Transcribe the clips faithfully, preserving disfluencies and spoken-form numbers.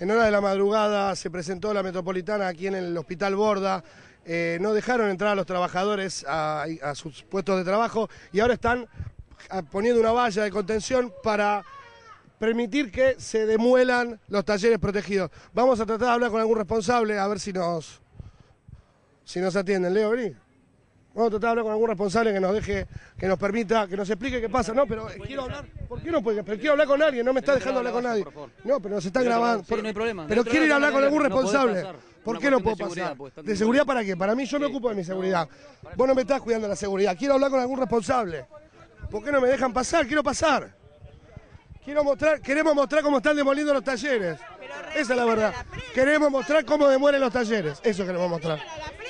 En hora de la madrugada se presentó la Metropolitana aquí en el Hospital Borda. Eh, no dejaron entrar a los trabajadores a, a sus puestos de trabajo y ahora están poniendo una valla de contención para permitir que se demuelan los talleres protegidos. Vamos a tratar de hablar con algún responsable a ver si nos, si nos atienden. Leo, vení. Vamos a tratar de hablar con algún responsable que nos deje, que nos permita, que nos explique qué pasa. No, pero quiero hablar. ¿Por qué no puede? Pero quiero hablar con alguien, no me está dejando hablar con nadie. No, pero nos están grabando. Sí, no hay problema. Pero quiero ir a hablar con algún responsable. ¿Por qué no puedo pasar? Pues, ¿De seguridad para qué? Para mí yo me ocupo de mi seguridad. Vos no me estás cuidando la seguridad. Quiero hablar con algún responsable. ¿Por qué no me dejan pasar? Quiero pasar. Quiero mostrar, queremos mostrar cómo están demoliendo los talleres. Esa es la verdad. Queremos mostrar cómo demuelen los talleres. Eso queremos mostrar.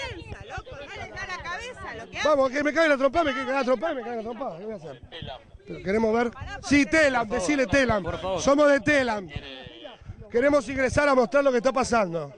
Vamos, que me cae la trompa, me cae la trompa, me cae la trompa. ¿Qué voy a hacer? Pero queremos ver. Sí, Telam, decile Telam. Somos de Telam. Queremos ingresar a mostrar lo que está pasando.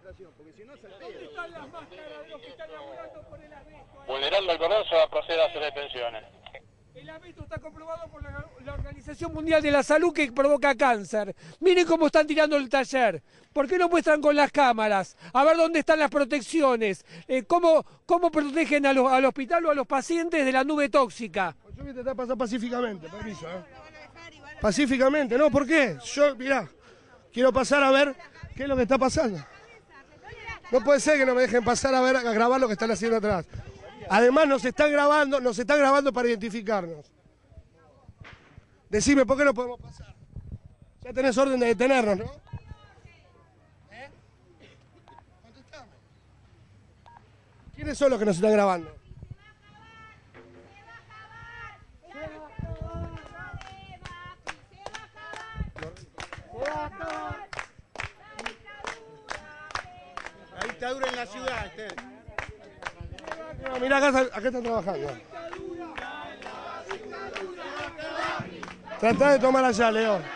Vulnerando el cordón se va a proceder a hacer detenciones. El asbesto está comprobado por la, la Organización Mundial de la Salud que provoca cáncer. Miren cómo están tirando el taller. ¿Por qué no muestran con las cámaras? A ver dónde están las protecciones. Eh, ¿cómo, ¿Cómo protegen a los, al hospital o a los pacientes de la nube tóxica? Yo voy a intentar pasar pacíficamente, permiso, ¿eh? Pacíficamente, ¿no? ¿Por qué? Yo, mirá, quiero pasar a ver qué es lo que está pasando. No puede ser que no me dejen pasar a ver, a grabar lo que están haciendo atrás. Además nos están grabando, nos están grabando para identificarnos. Decime, ¿por qué no podemos pasar? Ya tenés orden de detenernos, ¿no? ¿Eh? Contestame. ¿Quiénes son los que nos están grabando? La dictadura en la ciudad, este. No, mirá, acá, acá están trabajando. Tratá de tomar allá, León.